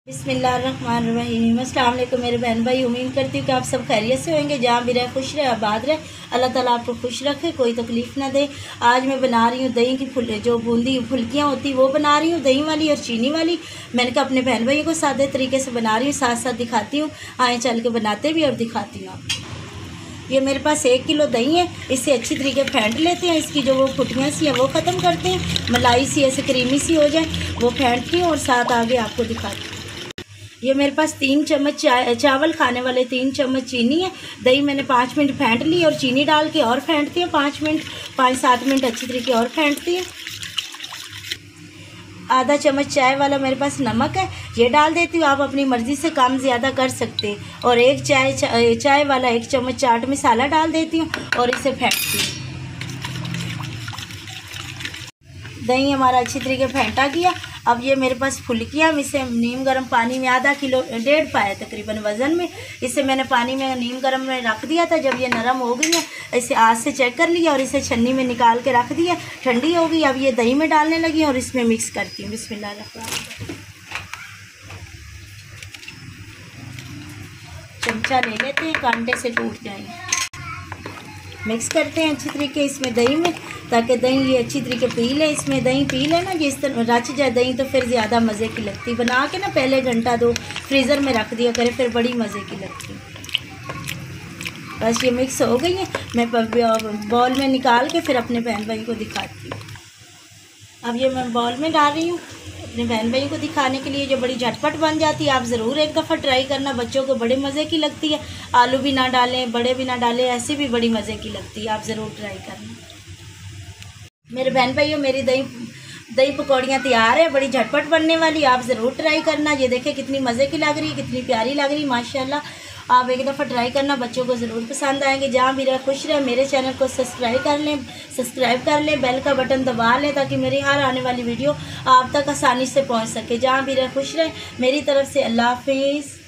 बिस्मिल्लाहिर्रहमानिर्रहीम। अस्सलाम वालेकुम मेरे बहन भाई, उम्मीद करती हूँ कि आप सब खैरियत से होंगे। जहाँ भी रहे खुश रहे, आबाद रहे, अल्लाह ताला आपको खुश रखे, कोई तकलीफ़ ना दे। आज मैं बना रही हूँ दही की जो बूंदी फुल्कियाँ होती वो बना रही हूँ, दही वाली और चीनी वाली। मैंने कहा अपने बहन भाइयों को सादे तरीके से बना रही हूँ, साथ साथ दिखाती हूँ, आए चल के बनाते भी और दिखाती हूँ आपको। ये मेरे पास 1 किलो दही है, इसे अच्छी तरीके फेंट लेते हैं। इसकी जो वो फुटियाँ सी हैं वो ख़त्म करते हैं, मलाई सी ऐसे क्रीमी सी हो जाए वो फेंटती हूँ और साथ आगे आपको दिखाती हूँ। ये मेरे पास 3 चम्मच चावल खाने वाले 3 चम्मच चीनी है। दही मैंने 5 मिनट फेंट ली और चीनी डाल के और फेंटती है 5-7 मिनट अच्छी तरीके और फेंटती है। आधा चम्मच चाय वाला मेरे पास नमक है, ये डाल देती हूँ। आप अपनी मर्ज़ी से कम ज़्यादा कर सकते हैं। और एक चाय वाला 1 चम्मच चाट मसाला डाल देती हूँ और इसे फेंटती हूँ। दही हमारा अच्छी तरीके फेंटा गया। अब ये मेरे पास फुल्कियाँ, इसे नीम गर्म पानी में आधा किलो 1.5 पाया तकरीबन वज़न में, इसे मैंने पानी में नीम गर्म में रख दिया था। जब ये नरम हो गई है इसे हाथ से चेक कर लिया और इसे छन्नी में निकाल के रख दिया, ठंडी हो गई। अब ये दही में डालने लगी और इसमें मिक्स करती हूँ। बिस्मिल्लाह, चमचा ले लेते हैं, कांटे से टूट जाएंगे। मिक्स करते हैं अच्छी तरीके इसमें दही में, ताकि दही ये अच्छी तरीके पी ले। इसमें दही पी ले ना, जिस तरह रच जाए दही तो फिर ज़्यादा मज़े की लगती। बना के ना पहले घंटा 2 फ्रीज़र में रख दिया करे, फिर बड़ी मज़े की लगती। बस ये मिक्स हो गई है, मैं बॉल में निकाल के फिर अपने बहन भाई को दिखाती हूँ। अब ये मैं बॉल में डाल रही हूँ अपने बहन भाई को दिखाने के लिए, जो बड़ी झटपट बन जाती है। आप ज़रूर एक दफ़ा ट्राई करना, बच्चों को बड़े मज़े की लगती है। आलू भी ना डालें, बड़े भी ना डालें, ऐसी भी बड़ी मज़े की लगती है। आप ज़रूर ट्राई करना मेरे बहन भाइयों। मेरी दही पकौड़ियाँ तैयार है, बड़ी झटपट बनने वाली, आप ज़रूर ट्राई करना। ये देखें कितनी मज़े की लग रही है, कितनी प्यारी लग रही है, माशाल्लाह। आप एक दफ़ा ट्राई करना, बच्चों को ज़रूर पसंद आएंगे। जहाँ भी रहे खुश रहे। मेरे चैनल को सब्सक्राइब कर लें, बेल का बटन दबा लें, ताकि मेरी हर आने वाली वीडियो आप तक आसानी से पहुँच सके। जहाँ भी रहे खुश रहे। मेरी तरफ से अल्लाह हाफिज़।